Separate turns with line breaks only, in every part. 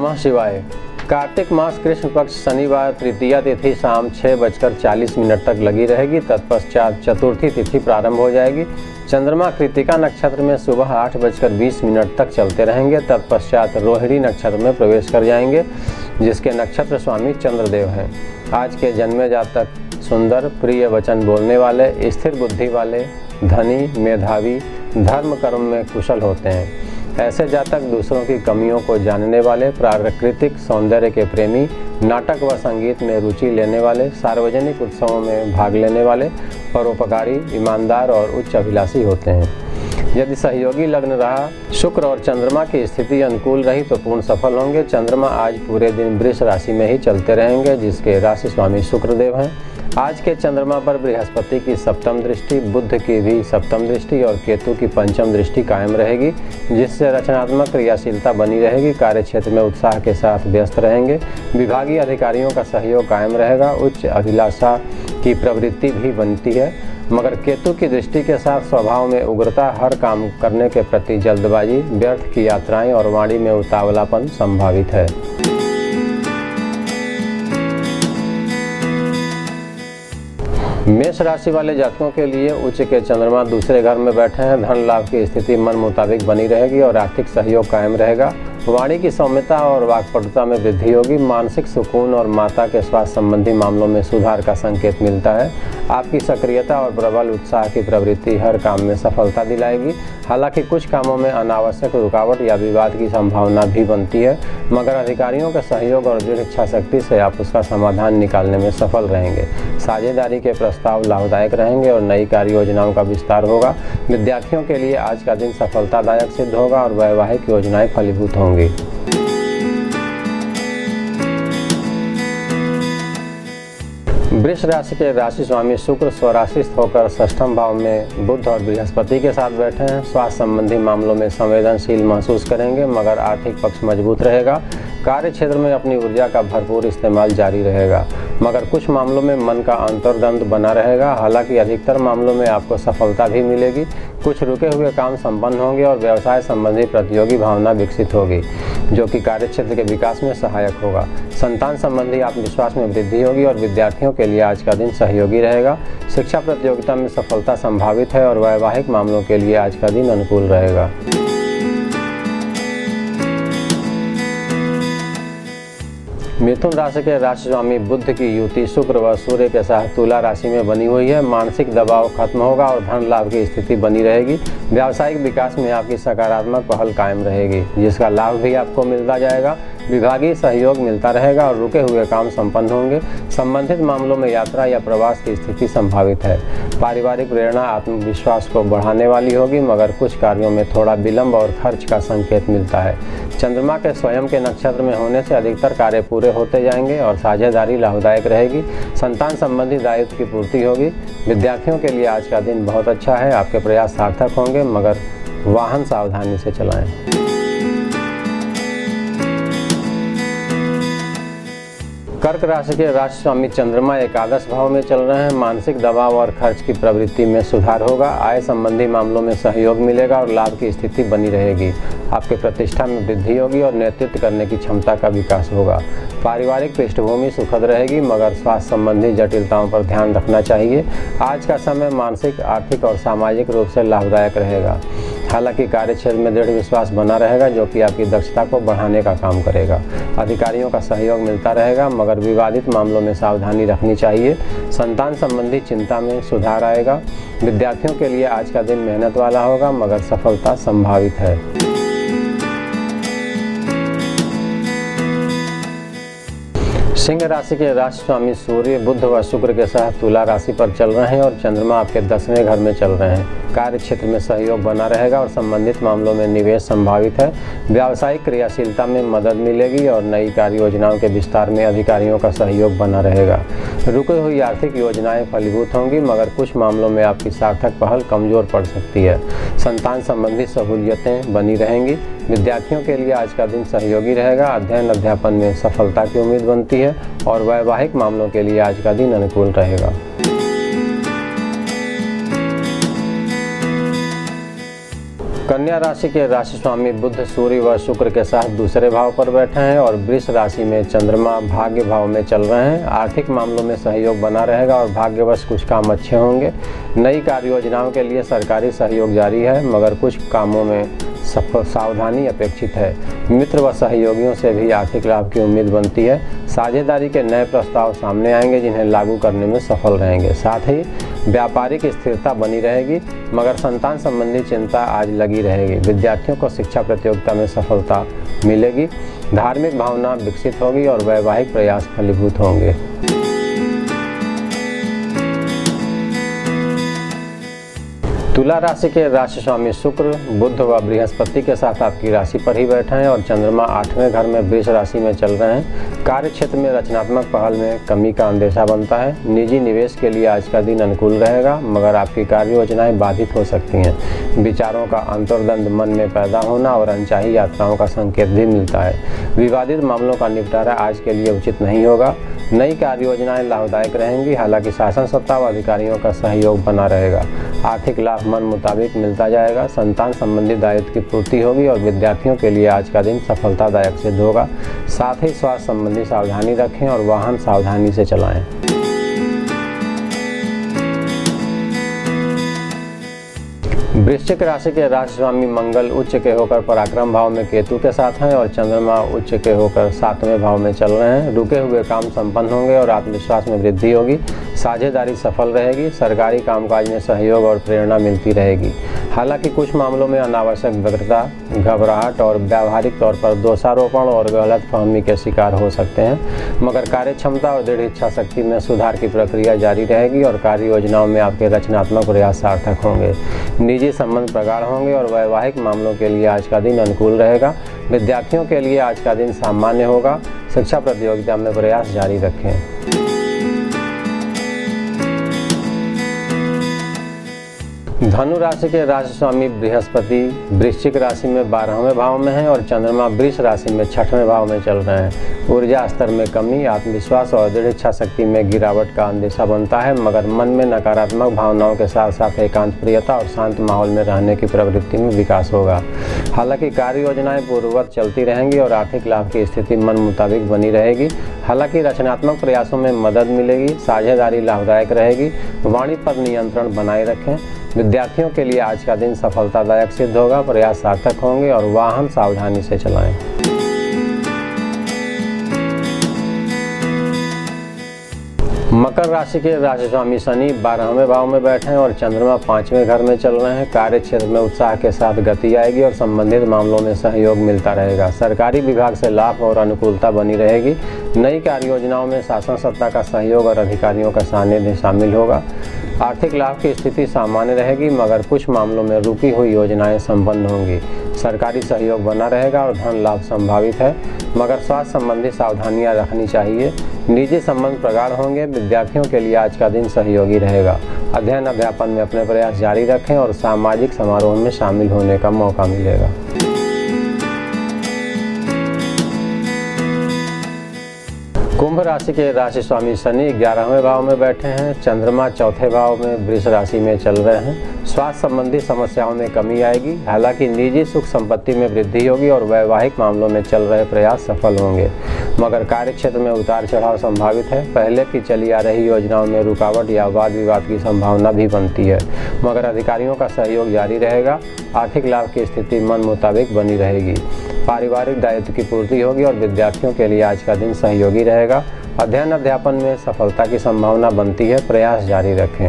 नमः शिवाय। कार्तिक मास कृष्ण पक्ष शनिवार तृतीया तिथि शाम 6:40 तक लगी रहेगी। तत्पश्चात चतुर्थी तिथि प्रारंभ हो जाएगी। चंद्रमा कृतिका नक्षत्र में सुबह 8:20 तक चलते रहेंगे। तत्पश्चात रोहिणी नक्षत्र में प्रवेश कर जाएंगे, जिसके नक्षत्र स्वामी चंद्रदेव हैं। आज के जन्मे जातक सुंदर, प्रिय वचन बोलने वाले, स्थिर बुद्धि वाले, धनी, मेधावी, धर्म कर्म में कुशल होते हैं। ऐसे जातक दूसरों की कमियों को जानने वाले, प्राकृतिक सौंदर्य के प्रेमी, नाटक व संगीत में रुचि लेने वाले, सार्वजनिक उत्सवों में भाग लेने वाले, परोपकारी, ईमानदार और उच्च अभिलाषी होते हैं। यदि सहयोगी लग्न रहा, शुक्र और चंद्रमा की स्थिति अनुकूल रही तो पूर्ण सफल होंगे। चंद्रमा आज पूरे दिन वृष राशि में ही चलते रहेंगे, जिसके राशि स्वामी शुक्रदेव हैं। आज के चंद्रमा पर बृहस्पति की सप्तम दृष्टि, बुध की भी सप्तम दृष्टि और केतु की पंचम दृष्टि कायम रहेगी, जिससे रचनात्मक क्रियाशीलता बनी रहेगी। कार्यक्षेत्र में उत्साह के साथ व्यस्त रहेंगे। विभागीय अधिकारियों का सहयोग कायम रहेगा। उच्च अभिलाषा की प्रवृत्ति भी बनती है, मगर केतु की दृष्टि के साथ स्वभाव में उग्रता, हर काम करने के प्रति जल्दबाजी, व्यर्थ की यात्राएं और वाणी में उतावलापन संभावित है। मेष राशि वाले जातकों के लिए उच्च के चंद्रमा दूसरे घर में बैठे हैं। धन लाभ की स्थिति मन मुताबिक बनी रहेगी और आर्थिक सहयोग कायम रहेगा। वाणी की सौम्यता और वाक्पटुता में वृद्धि होगी। मानसिक सुकून और माता के स्वास्थ्य संबंधी मामलों में सुधार का संकेत मिलता है। आपकी सक्रियता और प्रबल उत्साह की प्रवृत्ति हर काम में सफलता दिलाएगी। हालांकि कुछ कामों में अनावश्यक रुकावट या विवाद की संभावना भी बनती है, मगर अधिकारियों के सहयोग और दृढ़ इच्छा शक्ति से आप उसका समाधान निकालने में सफल रहेंगे। साझेदारी के प्रस्ताव लाभदायक रहेंगे और नई कार्य योजनाओं का विस्तार होगा। विद्यार्थियों के लिए आज का दिन सफलतादायक सिद्ध होगा और वैवाहिक योजनाएं फलीभूत होंगी। वृष राशि के राशि स्वामी शुक्र स्वराशिस्थ होकर षष्ठम भाव में बुध और बृहस्पति के साथ बैठे हैं। स्वास्थ्य संबंधी मामलों में संवेदनशील महसूस करेंगे, मगर आर्थिक पक्ष मजबूत रहेगा। कार्य क्षेत्र में अपनी ऊर्जा का भरपूर इस्तेमाल जारी रहेगा, मगर कुछ मामलों में मन का अंतर्द्वंद बना रहेगा। हालांकि अधिकतर मामलों में आपको सफलता भी मिलेगी। कुछ रुके हुए काम संपन्न होंगे और व्यवसाय संबंधी प्रतियोगी भावना विकसित होगी, जो कि कार्य क्षेत्र के विकास में सहायक होगा। संतान संबंधी आत्मविश्वास में वृद्धि होगी और विद्यार्थियों के लिए आज का दिन सहयोगी रहेगा। शिक्षा प्रतियोगिता में सफलता संभावित है और वैवाहिक मामलों के लिए आज का दिन अनुकूल रहेगा। मिथुन राशि के राशि स्वामी बुध की युति शुक्र व सूर्य के साथ तुला राशि में बनी हुई है। मानसिक दबाव खत्म होगा और धन लाभ की स्थिति बनी रहेगी। व्यावसायिक विकास में आपकी सकारात्मक पहल कायम रहेगी, जिसका लाभ भी आपको मिलता जाएगा। विभागीय सहयोग मिलता रहेगा और रुके हुए काम संपन्न होंगे। संबंधित मामलों में यात्रा या प्रवास की स्थिति संभावित है। पारिवारिक प्रेरणा आत्मविश्वास को बढ़ाने वाली होगी, मगर कुछ कार्यों में थोड़ा विलंब और खर्च का संकेत मिलता है। चंद्रमा के स्वयं के नक्षत्र में होने से अधिकतर कार्य पूरे होते जाएंगे और साझेदारी लाभदायक रहेगी। संतान संबंधी दायित्व की पूर्ति होगी। विद्यार्थियों के लिए आज का दिन बहुत अच्छा है। आपके प्रयास सार्थक होंगे, मगर वाहन सावधानी से चलाएं। कर्क राशि के राशि स्वामी चंद्रमा एकादश भाव में चल रहे हैं। मानसिक दबाव और खर्च की प्रवृत्ति में सुधार होगा। आय संबंधी मामलों में सहयोग मिलेगा और लाभ की स्थिति बनी रहेगी। आपके प्रतिष्ठा में वृद्धि होगी और नेतृत्व करने की क्षमता का विकास होगा। पारिवारिक पृष्ठभूमि सुखद रहेगी, मगर स्वास्थ्य संबंधी जटिलताओं पर ध्यान रखना चाहिए। आज का समय मानसिक, आर्थिक और सामाजिक रूप से लाभदायक रहेगा। हालांकि कार्य क्षेत्र में दृढ़ विश्वास बना रहेगा, जो कि आपकी दक्षता को बढ़ाने का काम करेगा। अधिकारियों का सहयोग मिलता रहेगा, मगर विवादित मामलों में सावधानी रखनी चाहिए। संतान संबंधी चिंता में सुधार आएगा। विद्यार्थियों के लिए आज का दिन मेहनत वाला होगा, मगर सफलता संभावित है। सिंह राशि के राशि स्वामी सूर्य बुध व शुक्र के साथ तुला राशि पर चल रहे हैं और चंद्रमा आपके 10वें घर में चल रहे हैं। कार्य क्षेत्र में सहयोग बना रहेगा और संबंधित मामलों में निवेश संभावित है। व्यावसायिक क्रियाशीलता में मदद मिलेगी और नई कार्य योजनाओं के विस्तार में अधिकारियों का सहयोग बना रहेगा। रुकी हुई आर्थिक योजनाएं फलीभूत होंगी, मगर कुछ मामलों में आपकी सार्थक पहल कमजोर पड़ सकती है। संतान संबंधी सहूलियतें बनी रहेंगी। विद्यार्थियों के लिए आज का दिन सहयोगी रहेगा। अध्ययन अध्यापन में सफलता की उम्मीद बनती है और वैवाहिक मामलों के लिए आज का दिन अनुकूल रहेगा। कन्या राशि के राशि स्वामी बुध सूर्य व शुक्र के साथ दूसरे भाव पर बैठे हैं और वृष राशि में चंद्रमा भाग्य भाव में चल रहे हैं। आर्थिक मामलों में सहयोग बना रहेगा और भाग्यवश कुछ काम अच्छे होंगे। नई कार्य योजनाओं के लिए सरकारी सहयोग जारी है, मगर कुछ कामों में सावधानी अपेक्षित है। मित्र व सहयोगियों से भी आर्थिक लाभ की उम्मीद बनती है। साझेदारी के नए प्रस्ताव सामने आएंगे जिन्हें लागू करने में सफल रहेंगे। साथ ही व्यापारिक स्थिरता बनी रहेगी, मगर संतान संबंधी चिंता आज लगी रहेगी। विद्यार्थियों को शिक्षा प्रतियोगिता में सफलता मिलेगी। धार्मिक भावना विकसित होगी और वैवाहिक प्रयास फलीभूत होंगे। तुला राशि के राशि स्वामी शुक्र बुध व बृहस्पति के साथ आपकी राशि पर ही बैठे हैं और चंद्रमा 8वें घर में वृष राशि में चल रहे हैं। कार्य क्षेत्र में रचनात्मक पहल में कमी का अंदेशा बनता है। निजी निवेश के लिए आज का दिन अनुकूल रहेगा, मगर आपकी कार्य योजनाएं बाधित हो सकती हैं। विचारों का अंतर्द्वंद मन में पैदा होना और अनचाही यात्राओं का संकेत भी मिलता है। विवादित मामलों का निपटारा आज के लिए उचित नहीं होगा। नई कार्य योजनाएं लाभदायक रहेंगी, हालांकि शासन सत्ता व अधिकारियों का सहयोग बना रहेगा। आर्थिक लाभ मन मुताबिक मिलता जाएगा। संतान संबंधी दायित्व की पूर्ति होगी और विद्यार्थियों के लिए आज का दिन सफलतादायक सिद्ध होगा। साथ ही स्वास्थ्य संबंधी सावधानी रखें और वाहन सावधानी से चलाएं। वृश्चिक राशि के राशि स्वामी मंगल उच्च के होकर पराक्रम भाव में केतु के साथ हैं और चंद्रमा उच्च के होकर 7वें भाव में चल रहे हैं। रुके हुए काम संपन्न होंगे और आत्मविश्वास में वृद्धि होगी। साझेदारी सफल रहेगी। सरकारी कामकाज में सहयोग और प्रेरणा मिलती रहेगी। हालांकि कुछ मामलों में अनावश्यक व्यग्रता, घबराहट और व्यावहारिक तौर पर दोषारोपण और गलतफहमी के शिकार हो सकते हैं, मगर कार्य क्षमता और दृढ़ इच्छा शक्ति में सुधार की प्रक्रिया जारी रहेगी और कार्य योजनाओं में आपके रचनात्मक प्रयास सार्थक होंगे। निजी संबंध प्रगाढ़ होंगे और वैवाहिक मामलों के लिए आज का दिन अनुकूल रहेगा। विद्यार्थियों के लिए आज का दिन सामान्य होगा। शिक्षा प्रतियोगिता में प्रयास जारी रखें। धनु राशि के राशि स्वामी बृहस्पति वृश्चिक राशि में 12वें भाव में है और चंद्रमा वृष राशि में 6वें भाव में चल रहे हैं। ऊर्जा स्तर में कमी, आत्मविश्वास और दृढ़ इच्छा शक्ति में गिरावट का अंदेशा बनता है, मगर मन में नकारात्मक भावनाओं के साथ साथ एकांत प्रियता और शांत माहौल में रहने की प्रवृत्ति में विकास होगा। हालांकि कार्य योजनाएं पूर्ववत चलती रहेंगी और आर्थिक लाभ की स्थिति मन मुताबिक बनी रहेगी। हालांकि रचनात्मक प्रयासों में मदद मिलेगी। साझेदारी लाभदायक रहेगी। वाणी पर नियंत्रण बनाए रखें। विद्यार्थियों के लिए आज का दिन सफलतादायक सिद्ध होगा। प्रयास सार्थक होंगे और वाहन सावधानी से चलाएं। मकर राशि के राशि स्वामी शनि 12वें भाव में बैठे हैं और चंद्रमा 5वें घर में चल रहे हैं। कार्य क्षेत्र में उत्साह के साथ गति आएगी और संबंधित मामलों में सहयोग मिलता रहेगा। सरकारी विभाग से लाभ और अनुकूलता बनी रहेगी। नई कार्य योजनाओं में शासन सत्ता का सहयोग और अधिकारियों का सानिध्य शामिल होगा। आर्थिक लाभ की स्थिति सामान्य रहेगी, मगर कुछ मामलों में रुकी हुई योजनाएं संपन्न होंगी। सरकारी सहयोग बना रहेगा और धन लाभ संभावित है, मगर स्वास्थ्य संबंधी सावधानियां रखनी चाहिए। निजी संबंध प्रगाढ़ होंगे। विद्यार्थियों के लिए आज का दिन सहयोगी रहेगा। अध्ययन अध्यापन में अपने प्रयास जारी रखें और सामाजिक समारोह में शामिल होने का मौका मिलेगा। कुंभ राशि के राशि स्वामी शनि 11वें भाव में बैठे हैं। चंद्रमा 4थे भाव में वृष राशि में चल रहे हैं। स्वास्थ्य संबंधी समस्याओं में कमी आएगी। हालांकि निजी सुख संपत्ति में वृद्धि होगी और वैवाहिक मामलों में चल रहे प्रयास सफल होंगे, मगर कार्य क्षेत्र में उतार चढ़ाव संभावित है। पहले की चली आ रही योजनाओं में रुकावट या वाद विवाद की संभावना भी बनती है, मगर अधिकारियों का सहयोग जारी रहेगा। आर्थिक लाभ की स्थिति मन मुताबिक बनी रहेगी। पारिवारिक दायित्व की पूर्ति होगी और विद्यार्थियों के लिए आज का दिन सहयोगी रहेगा। अध्ययन अध्यापन में सफलता की संभावना बनती है। प्रयास जारी रखें।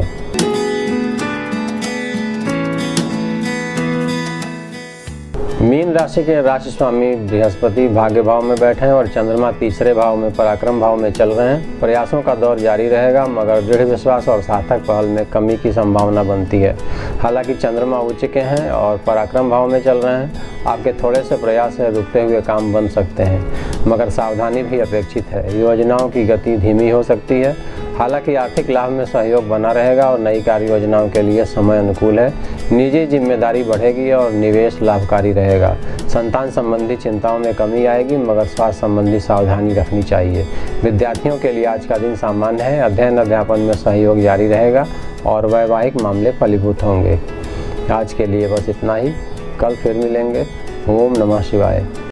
मीन राशि के राशि स्वामी बृहस्पति भाग्य भाव में बैठे हैं और चंद्रमा 3रे भाव में पराक्रम भाव में चल रहे हैं। प्रयासों का दौर जारी रहेगा, मगर दृढ़ विश्वास और सार्थक पहल में कमी की संभावना बनती है। हालांकि चंद्रमा उच्च के हैं और पराक्रम भाव में चल रहे हैं। आपके थोड़े से प्रयास से रुकते हुए काम बन सकते हैं, मगर सावधानी भी अपेक्षित है। योजनाओं की गति धीमी हो सकती है। हालांकि आर्थिक लाभ में सहयोग बना रहेगा और नई कार्य योजनाओं के लिए समय अनुकूल है। निजी जिम्मेदारी बढ़ेगी और निवेश लाभकारी रहेगा। संतान संबंधी चिंताओं में कमी आएगी, मगर स्वास्थ्य संबंधी सावधानी रखनी चाहिए। विद्यार्थियों के लिए आज का दिन सामान्य है। अध्ययन अध्यापन में सहयोग जारी रहेगा और वैवाहिक मामले फलीभूत होंगे। आज के लिए बस इतना ही। कल फिर मिलेंगे। ओम नमः शिवाय।